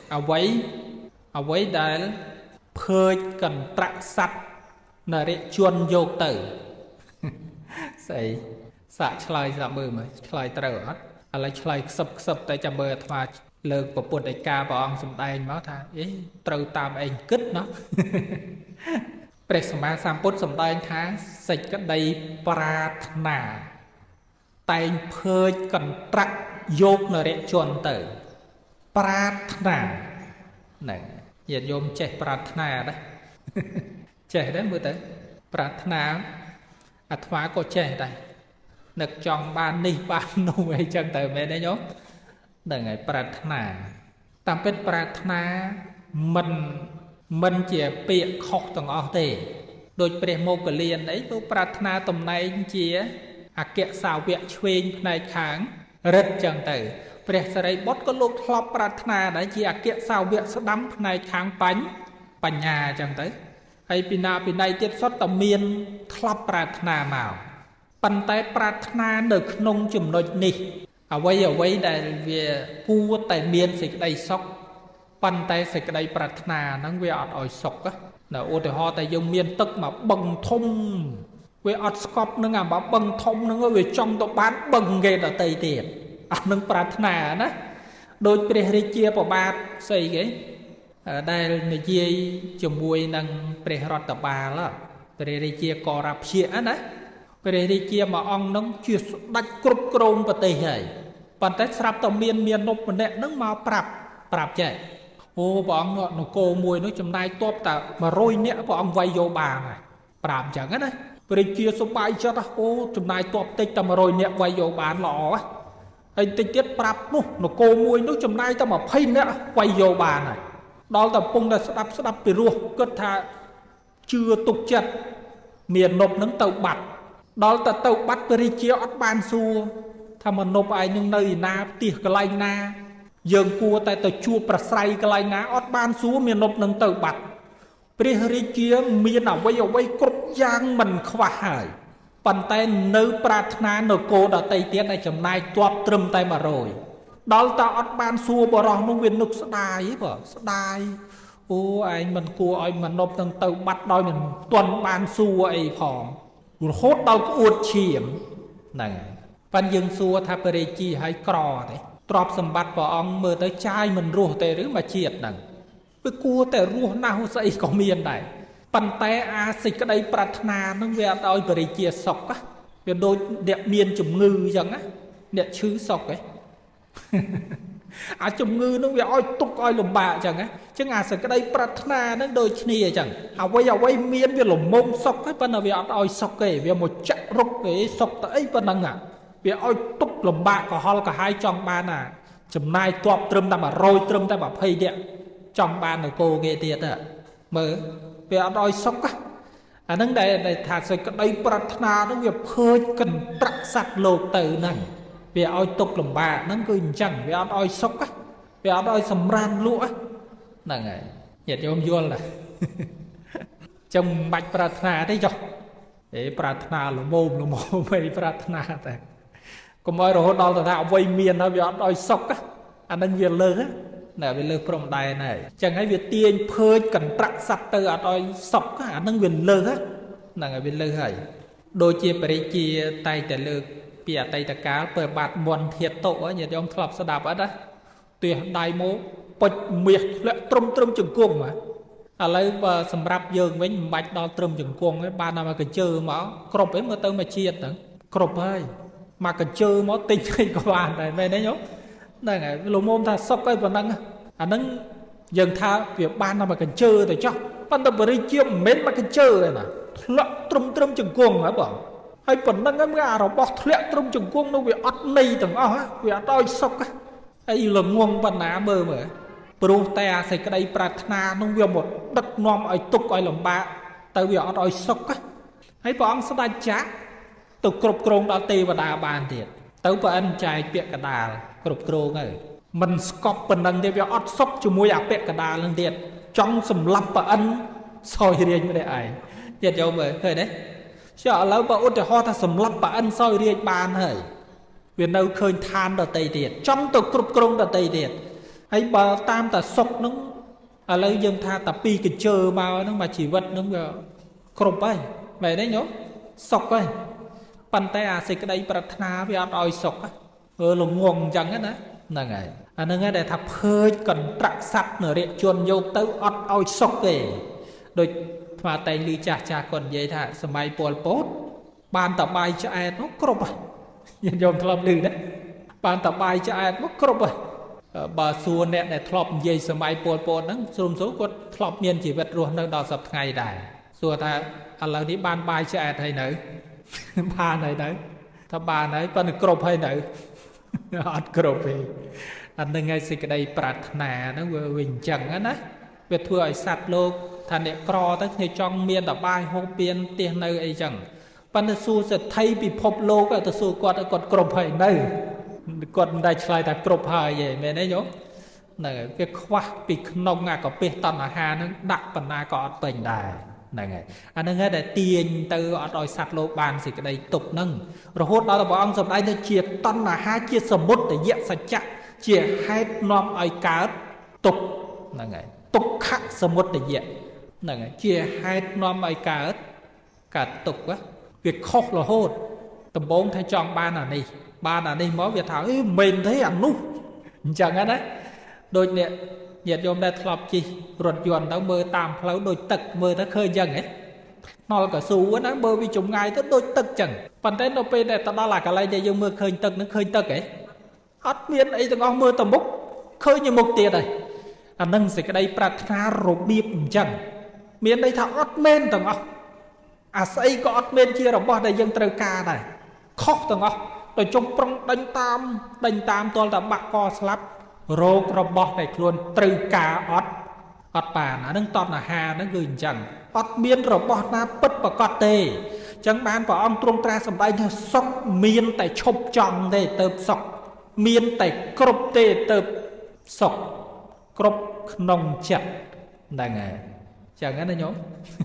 à vấy đã phơi cần trạ sắt nè để chuồn vô tử xây xạ chlai ra mơ mà chlai trở à lại chlai sập tại chăm mơ thà lợn của bột đại ca bảo ông sầm đai máu thà ấy trâu tam anh cứt nó bệ sầm ba sam bột sầm đai thà sạch cái đầy pratna tay phơi cần trạ vô nè để chuồn tử pratna này hiện nhôm trẻ pratna đấy trẻ đấy mới tới pratna à thoa có trẻ đây nực chọn ban đi ban nô hay chân từ mẹ đấy nhốt đừng ngày pratna tam biết pratna mình chỉ bịa khóc từng ở đây đôi bề mô của liền đấy tôi pratna tầm này chỉ à kẹt sao việc chuyên này kháng rất chân từ bề sợi bót có lúc khóc pratna đấy chỉ à kẹt sao việc sẽ đắm này kháng bánh nhà chân tới hay pin này tiết xuất tầm miên khóc pratna màuปันแต่ปรารถนาหนึ่งนงจุ่มหน่อยนี่เอาไว้ได้เวียกูแต่เมียนสิ่งใดซอกปันแต่สิ่งใดปรารถนานั่งเวียอดอ่อยซอกก็น่ะโอแต่ฮอแต่ยังเมียนตึกมาบังทมเวียอดสกอบนั่งอ่ะมาบังทมนั่งเวียจ้องตัวบ้านบังเกตเตยเตียนอันนั่งปรารถนานะโดยเปรียริเจียปบาทใส่ไงได้ในเจียจมวยนั่งเปรียรัตบาแล้วเปรียริเจียกอรับเชียนะไปเรียกเกี่ยมาองน้องจุดดักกรุบกรงปฏิเหตุปัจจัยสลับต่อเมียนนบมันเนี่ยน้องมาปรับใจโอ้บองเนาะโกมวยน้องจำได้ตัวแต่มาโรยเนี่ยบองไวโยบาไงปรับจังงั้นเลยไปเรียกเกี่ยสบายจัดโอ้จำได้ตัวติดแต่มาโรยเนี่ยไวโยบาหล่อไอ้ติดเจ็ดปรับนู้นโกมวยน้องจำได้แต่มาพินเนี่ยไวโยบาไงดอลแต่ปุ่งแต่สลับไปรัวก็ท่าเชื่อตุกจัดเมียนนบน้องเต่าบัดđó là tàu bắt về chia ớt ban xua tham mà nộp ai nhưng nơi na tiệc cái lai na dường cua tại tàu chua bạc say cái lai na ớt ban xua miền nộp nâng tàu bắt về chia miền nào quay cột giang mình khóa hải bàn tay nơi pratna nơi cô đã tây tiết này chấm này toát trầm tay mà rồi đó là ớt ban xua bỏ rong nông viên nục đai ô anh mình cua anh mình nộp nâng tàu bắt đôi mình tuần ban xua ấy phỏngโคตรเราก็อวดเฉียมนั่นปัญญ์ซัวทัพเปรีจีให้กรอเลยตรอบสมบัติปองเมื่อแต่ใจมันรัวแต่หรือมาเฉียดนั่นไปกลัวแต่รัวหน้าหัวใจก็มีอันใดปันแต่อาศิกได้ปรารถนานั่งเวลาเอาเปรีจีสกอะเวลาโดยเด็กเมียนจุ่มงือจังอะเด็กชื่อสกไอ้อาจุ่มงือนั่งเวลาอ้อยตุกอ้อยลมบะจังอะจังอาศิกได้ปรารถนานั่งโดยเฉลี่ยจังเอาไว้เมียนเวลาหลงมงสกให้ปันเอาเวลาอ้อยสกเกเวลาหมดจักรกเกสกแต่ไอ้ปันนั่งอะเวลาอ้อยตุกลมบะก็ฮอลก็หายจองบานอ่ะจำนายตัวตรึมแต่แบบโรยตรึมแต่แบบเพย์เดียจองบานในโกเกเตียอ่ะเมื่อเวลาอ้อยสกอะอันนั้นได้ถ้าศิกได้ปรารถนานั่งเวลาเพยกันตรักสัตว์โลกเตอนั่นเวลาอ้อยตุกลมบะนั่นคือจังเวลาอ้อยสกอะเวลาอ้อยสำรันลุ่ะนั่นไงเหยียดโยมย้อนล่ะจงบัดปรารถนาได้จ้ะปรารถนาหรือโมไม่ปรารถนาแต่ก็ไม่รู้ดอลแต่ถ้าเอาไว้เมียนนะเวลาอ้อยสกอะอันนั้นเวลาเลยน่ะเวลาพรหมใดน่ะจังให้เวลาเตียนเพยกันตรักสัตว์เตออ้อยสกอะอันนั้นเวลาเลยนั่นไงเวลาให้โดยเจียปริจีไตแต่เลิกเปียไตตะกาเปิดบาดบอลเทียโตะเหยียดโยมคลับสดับอ่ะนะตัวไดโมปดเมียและตรมจึงกวงมาอะไรสำหรับเยิงไว้บัดดอตรมจึงกวงไว้บ้านเรามากันเจอหมอกรบไว้เมื่อเติมมาเชียดหนังกรบให้มากันเจอหมอติงให้กับบ้านได้ไหมเนี่ยโยมนั่นไงโลโมมท่าซอกไอ้บ้านนั่งอันนั้นยังท่าเปียบ้านเรามากันเจอแต่จ้าปั้นตะบริเจียมเม้นมากันเจอเลยนะละตรมจึงกวงเหรอบอกให้ปนนั่งงั้นเมื่อเราบอกละตรมจึงกวงนู้นเวียอัดเลยถึงอ๋อเวียต้อยซอกไอ้หลงงงปัญหาเบอร์เหมือปลุกแต่ใส่กระไดปรารถนานุ่งเวียหมดดักนอมไอ้ตุกไอ้หลงบะแต่เวียอัดไอ้ซอกให้ปองสดาจ้าตุกกรบกรงดาวตีวดาบานเดียดเต้าปอันใจเปียกระดาลกรบกรงไงมันสกอบเป็นดังเดียวอัดซอกจมูกอยากเปียกระดาลเดียดจ้องสำลับปอันซอยเรียนไม่ได้ไอ้เดียดโยมเคยได้ sợ lâu bà út ho ta sầm lấp bà ăn soi riêng bàn hơi vì đâu khơi than đợt tây điệt trong tục cục công đợt tây điệt hay bà tam ta sọc nó lâu dân tha ta pi cái chờ bao nó mà chỉ vật nó cục ấy vậy đấy nhớ sọc ấy bàn tay à xịt cái đây bật na với oi sọc á lồng nguồn chẳng á nè ngày anh nói để thắp hơi cần trạc sắt nửa điện chuồn vô tới oi sọc kì đôi mà tay ly cha còn vậy thà sớm mai Pol Pot bàn tập bài cho ai nó cướp à nhân dòng thọp lư đấy bàn tập bài cho ai nó cướp à bà xua nè để thọp dây sớm mai Pol Pot nó xôm số có thọp miền chỉ vật luôn đang đào sập ngày đài xua ta à lầnนี้bàn bài cho ai hay nữ ba này đấyถ้าbà này vẫn cướp hay nữ ăn cướp đi anh đang ngay xịt cái đây bạt nà nó vừa bình chẳng á nè việc thua ở sạt lô thành để cò tới thì trong miền tập bài hô biên tiền nơi ấy chẳng pan su sẽ thay bị phop lô cái su quạt cọp hay nơi quạt đại sai ta cọp hay vậy mẹ đấy nhớ này cái khoa bị nông ngà có bê tông là hà nó đặt phần na có bình đài này này anh đang nghe để tiền từ ở đòi sạt lô bàn thì cái đây tục nâng rồi hốt đó là bọn ông dòng đây nó chia tông là hai chia sầm mút để dẹp sạch chặt chia hai nom ai cá tục này này tục khắc sầm mút để dẹp này chia hai nom ai cả tục á việc khóc là hốt tầm bốn thay chọn ba là đi mới việc thảo mình thấy ăn nút chẳng á đấy đôi nè nhiệt dòng đây thọp chi ruột giòn đó mơ tam pháo đôi tật mơ nó khơi dần ấy nó cả xù nó mơ vì chúng ngay tới đôi tật chẳng phần thế nó bên này tao đó là cả lại để dùng mơ khơi tật nó khơi tật ấy ắt miên ấy tao ngon mơ tầm bốc khơi như một tiền này anh nâng sẽ cái đây prata rộp biếp chẳng miền đây thảo ớt men tầng ốc à xây có ớt men chia đồng bò đây dân trời ca này khóc tầng ốc rồi trong prong đánh tam tôi là bạc co slap rô đồng bò này luôn trời ca ớt bà nó nâng toàn là hà nó gửi chẳng ớt miên đồng bò na bứt và cọt tê chẳng bán vào ông trung tra sầm đây như sóc miên tại chụp tròn đây tớp sọc miên tại cộp tê tớp sọc cộp nồng chặt đang à chẳngงั้น nhóm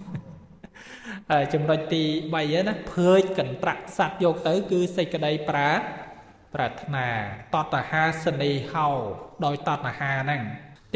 trong đôi tì bày á nó phơi cẩn trạc sạt vô tới cứ xây cái đây prát nà tọt là ha sân đi hầu đôi tọt là ha năng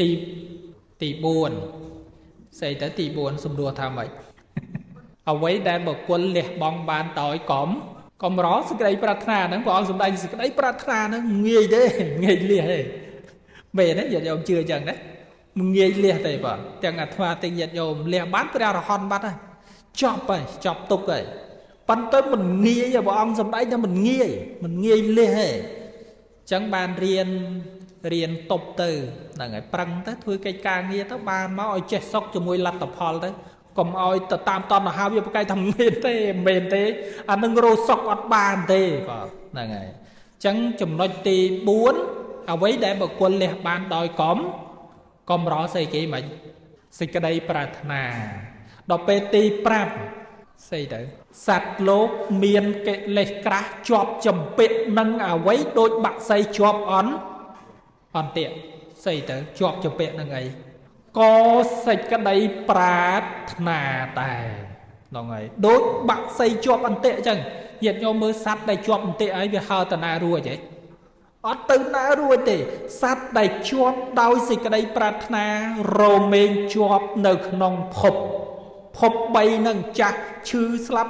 tì buồn xây tới tì buồn xung đua tham vậy ở ấy đang một quân liệt bong bàn tối cóm rõ xây cái đây prát nà nó còn dùng đây xây cái đấy prát nà nó nghề đấy nghề liệt về đấy giờ ông chưa chẳng đấy nghe liệt đấy vợ chẳng ngặt hoa tình nhiệt dồn liệt bán cái nào là hòn bắt này chọc tục ấy bắn tới mình nghe giờ bọn ông dầm đấy cho mình nghe liệt chẳng bàn riêng tục từ là ngày prăng tới thôi cây ca nghe tới bàn máu chết sốc cho mùi lặt tập hòn tới còn oi tập tam ton là hai việc cái thằng mền thế anh nâng rô sốc ọt bàn thế vợ là ngày chẳng chùm nói tì bốn ở với để một quân liệt bàn đòi con rõ xây kỹ mà xây cái đây prarthana đọc bê ti pram xây tới sạch lốt miên cái lệ krá chọp chầm bệ nâng à quấy đôi bạc xây chọp ón tiện xây tới chọp chầm bệ nâng ấy có xây cái đây prarthana tài nó ngay đôi bạc xây chọp ón tệ chẳng hiện nhau mới sát đây chọp ón tệ ấy vì hào tà nà rùa vậy ở từ na ruồi thì sát đầy chọp đau gì cái đây prarthana rồi mình chọp nở nòng phop bay nâng chặt chư slap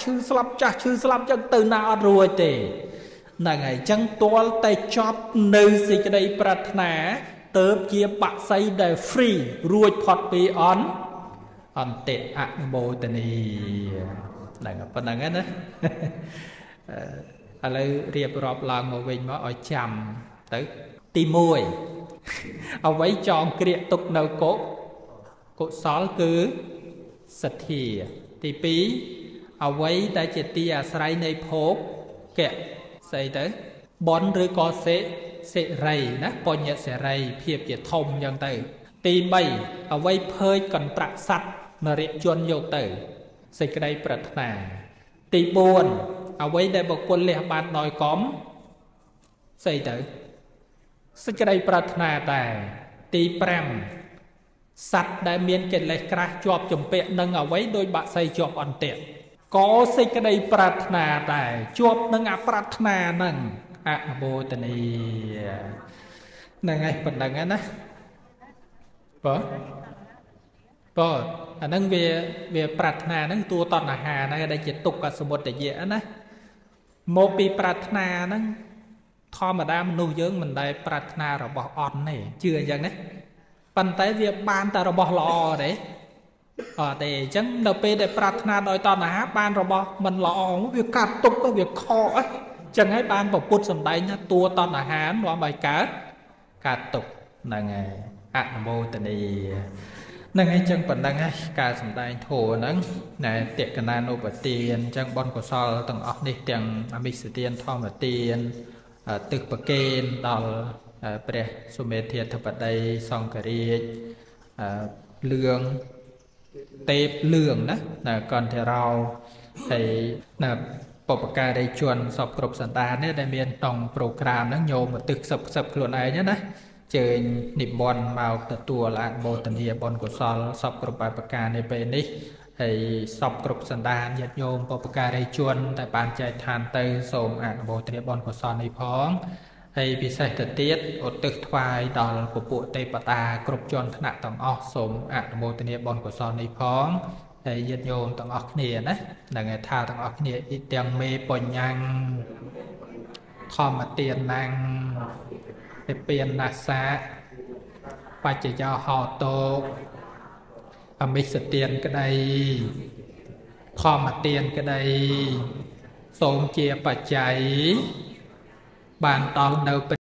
chẳng từ na ruồi thì là ngày chẳng toal tay chọp nở gì cái đây prarthana tớ chia bạc xây đầy free ruồi phật bị on tệ ạ bồ tê nì là phần năng ấy lấy riêng rộp là ngồi mình mà ở chầm tới tim mùi ở vậy chọn kia tục nấu cốt xóa cứ sạch thì tí ở vậy đã chỉ tì à sài này phốt kẹt xây tới bón rưỡi có sẽ rầy ná bọn nhật sẽ rầy phiệp chỉ thông dân tử tí bay ở vậy phơi cần trạc sạch mà riêng chuôn vô tử xây cái đây prarthana tí buồn ở vậy để một quân liệt bàn đòi xây tới xây cái đây prarthana tài tí pram sạch đại miên kết lệ krá chọp chùm bệ nâng ở vậy đôi bạn xây chọp ẩn tiện có xây cái đây prát na tại chuột nâng áp prát na nâng bồ tần y nè ngay phần đằng á nâng về prát na nâng tua toàn là hà này đây chỉ tục cả số một để dễ á một bị prát na nâng thò mà đam nuôi dưỡng mình đây prát na rồi bỏ on này chưa chẳng đấy bàn tay việc ban ta rồi bỏ lò đấy để chẳng đầu pe để prát na đôi toàn là ban rồi bỏ mình lò việc cắt tục có việc kho ấy chẳng ấy ban bảo put sầm đây nhá tua toàn là hán nó bài cá cắt tục là ngày mô tần đi nâng ấy chẳng phần đăng ấy cả sầm đây thổ nâng này tiệc cái nan nô bát tiền chẳng bon của sol tầng óc đi tiền amic tiền thom bát tiềnตึกประเกณฑ์ต่อเปรสุเมเทียธปัตไดซองกะรีเลืองเตบเลืองนะก่อนที่เราไอ้ปปกาได้ชวนสอบกรบสันตาเนี่ยได้เมียนตองโปรแกรมนั่งโยมตึกสับขลุ่นไอ้เนี่ยนะเจอหนิบบอลมาตัวละโบตันเฮียบอลกุศลสอบกรบปปกาในไปนี้ไอ้สอบกรบสันดานญาติโยมปปกาได้ชวนแต่ปานใจทานเตยสมโบตันเฮียบอลกุศลในพ้องไอ้พิเศษเตี้ยอดตึกทวายดอลปุปุเตปตากรบจนถนัดต้องออกสมโบตันเฮียบอลกุศลในพ้องไอ้ญาติโยมต้องออกเนี่ยนะดังไงท่าต้องออกเนี่ยอีเตียงเมย์ปนยังทอมาเตียนนางเปลี่ยนนาซาปัจจัยห่อโตอมิสเตียนก็ได้ทอมาเตียนก็ได้สมเจียปัจจัยบานตอนเดิ